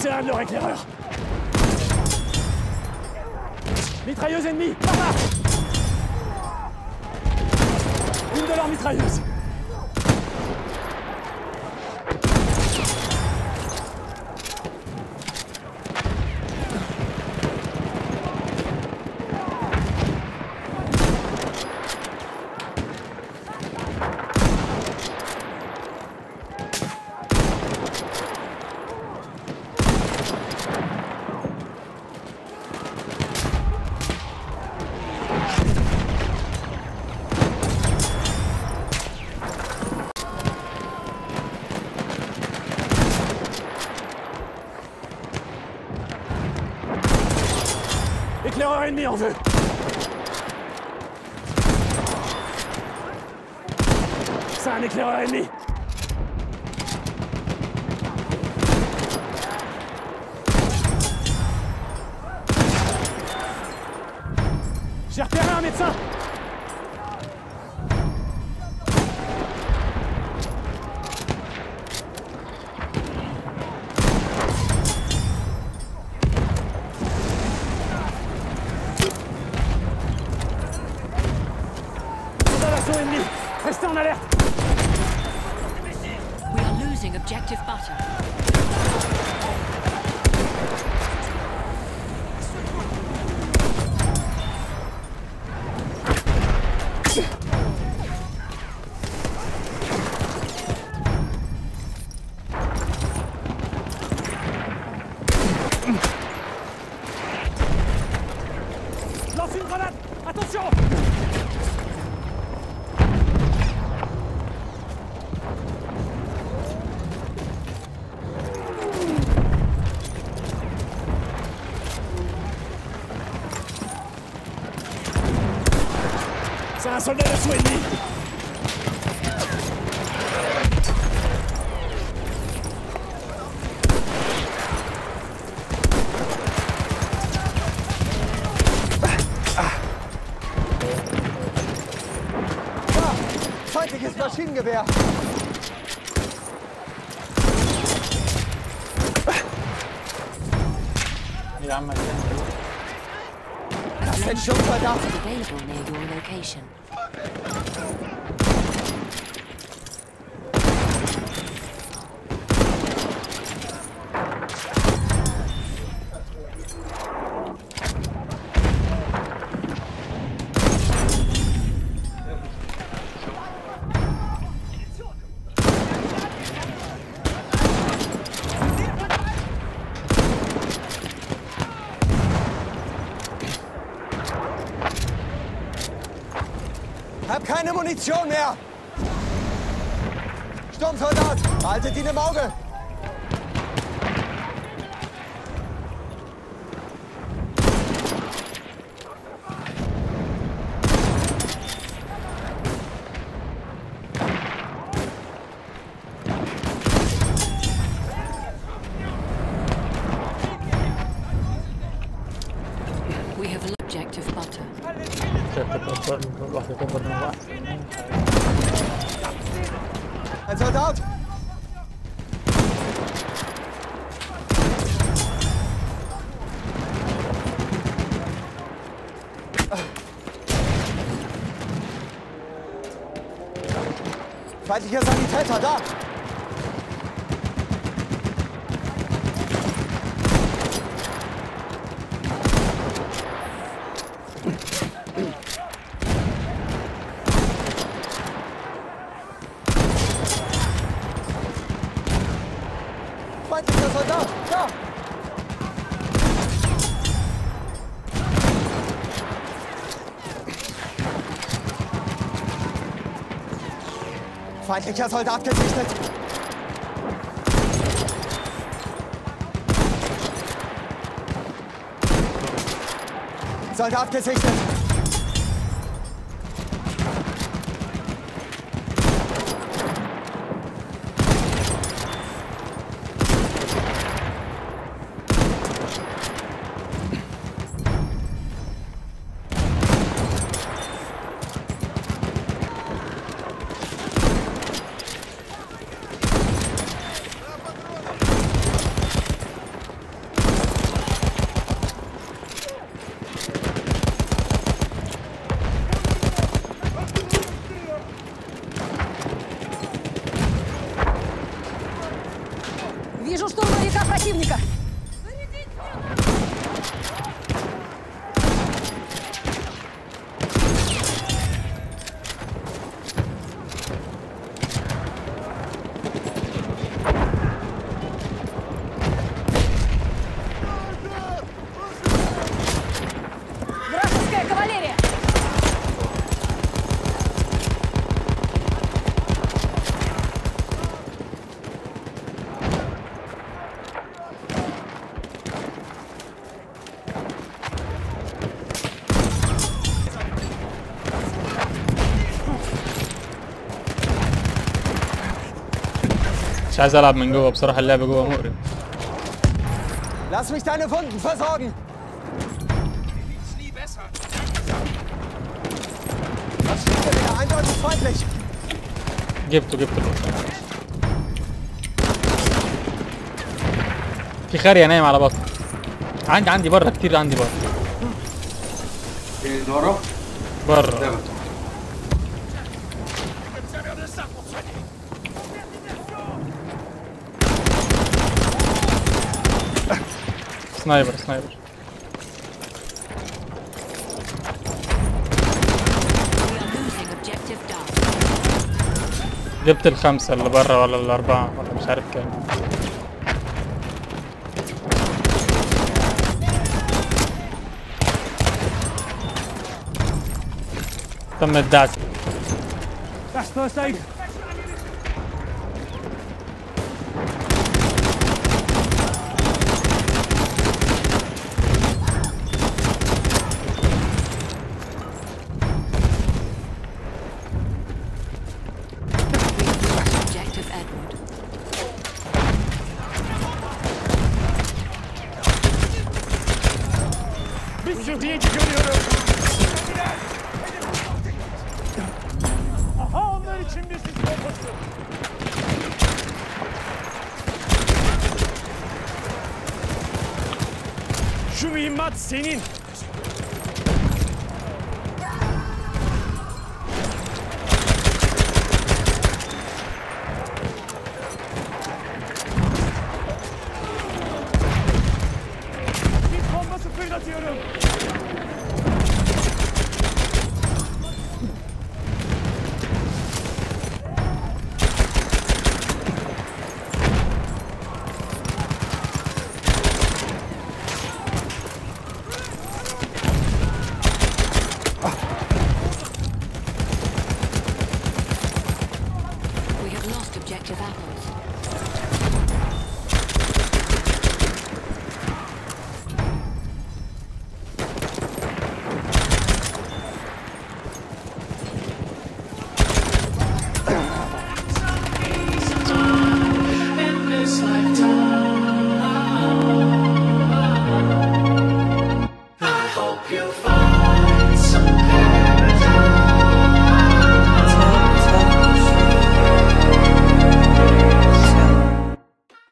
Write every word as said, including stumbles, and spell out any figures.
C'est un de leurs éclaireurs. Mitrailleuse ennemie, par là. Une de leurs mitrailleuses. Éclaireur ennemi en vue. C'est un éclaireur ennemi. J'ai repéré un médecin. Restez en alerte. We are losing objective butter. Lance une grenade. Attention. C'est un soldat d'assaut ennemi. Da! Feindliches Maschinengewehr! Das sind Schutzsoldaten! Available near your location. Hab keine Munition mehr! Sturmsoldat, haltet ihn im Auge! We have objective butter. Ein Soldat! Feindlicher Sanitäter, da! Feindlicher Soldat, da! Feindlicher Soldat gesichtet! Soldat gesichtet! противника! Вражеская кавалерия! مش عايز العب من جوه بصراحه، اللعب جوه مقرف. Lass mich deine Wunden versorgen! Das steht hier wieder eindeutig feindlich! جبته جبته في خارية نايم على بطن. عندي عندي بره كتير، عندي بره اللي ورا بره. قدامك. سنايبر سنايبر. We are losing objective Dark. جبت الخمسة اللي بره ولا الأربعة ولا مش عارف كام. تم الدعس. That's first aid. Objective Edward. Bir sürü görüyorum. Aha, onlar için bir sis bombası. Şu mühimmat senin. Sis bombası fırlatıyorum. We have lost objective Apple.